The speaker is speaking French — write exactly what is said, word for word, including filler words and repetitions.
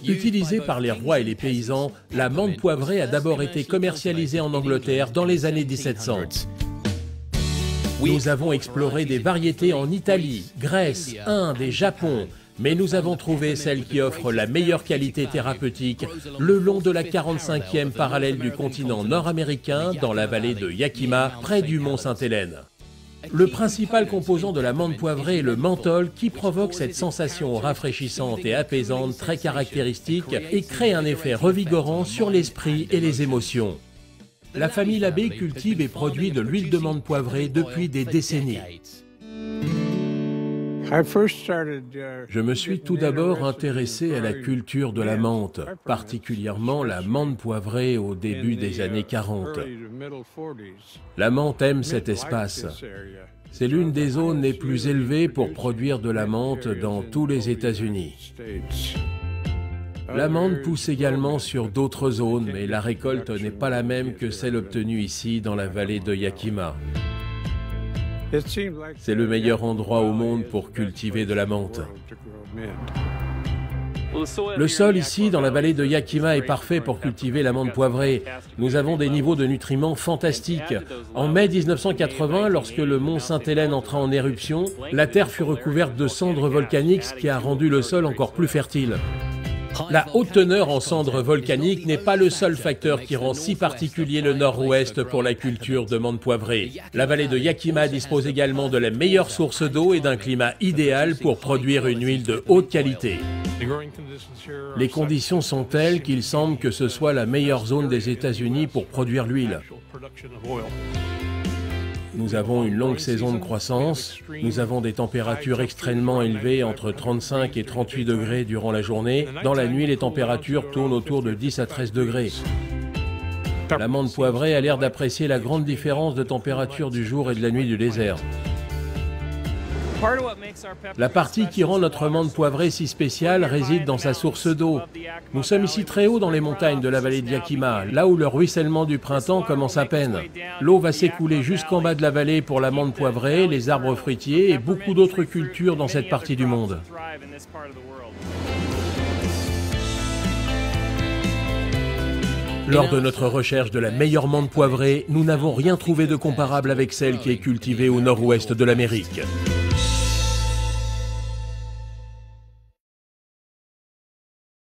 Utilisée par les rois et les paysans, la menthe poivrée a d'abord été commercialisée en Angleterre dans les années mille sept cents. Nous avons exploré des variétés en Italie, Grèce, Inde et Japon, mais nous avons trouvé celle qui offre la meilleure qualité thérapeutique le long de la quarante-cinquième parallèle du continent nord-américain, dans la vallée de Yakima, près du mont Sainte-Hélène. Le principal composant de la menthe poivrée est le menthol qui provoque cette sensation rafraîchissante et apaisante très caractéristique et crée un effet revigorant sur l'esprit et les émotions. La famille Labbé cultive et produit de l'huile de menthe poivrée depuis des décennies. Je me suis tout d'abord intéressé à la culture de la menthe, particulièrement la menthe poivrée au début des années quarante. La menthe aime cet espace. C'est l'une des zones les plus élevées pour produire de la menthe dans tous les États-Unis. La menthe pousse également sur d'autres zones, mais la récolte n'est pas la même que celle obtenue ici dans la vallée de Yakima. C'est le meilleur endroit au monde pour cultiver de la menthe. Le sol ici, dans la vallée de Yakima, est parfait pour cultiver la menthe poivrée. Nous avons des niveaux de nutriments fantastiques. En mai mille neuf cent quatre-vingts, lorsque le mont Sainte-Hélène entra en éruption, la terre fut recouverte de cendres volcaniques, ce qui a rendu le sol encore plus fertile. La haute teneur en cendres volcaniques n'est pas le seul facteur qui rend si particulier le nord-ouest pour la culture de menthe poivrée. La vallée de Yakima dispose également de la meilleure source d'eau et d'un climat idéal pour produire une huile de haute qualité. Les conditions sont telles qu'il semble que ce soit la meilleure zone des États-Unis pour produire l'huile. Nous avons une longue saison de croissance, nous avons des températures extrêmement élevées entre trente-cinq et trente-huit degrés durant la journée. Dans la nuit, les températures tournent autour de dix à treize degrés. La menthe poivrée a l'air d'apprécier la grande différence de température du jour et de la nuit du désert. La partie qui rend notre menthe poivrée si spéciale réside dans sa source d'eau. Nous sommes ici très haut dans les montagnes de la vallée de Yakima, là où le ruissellement du printemps commence à peine. L'eau va s'écouler jusqu'en bas de la vallée pour la menthe poivrée, les arbres fruitiers et beaucoup d'autres cultures dans cette partie du monde. Lors de notre recherche de la meilleure menthe poivrée, nous n'avons rien trouvé de comparable avec celle qui est cultivée au nord-ouest de l'Amérique.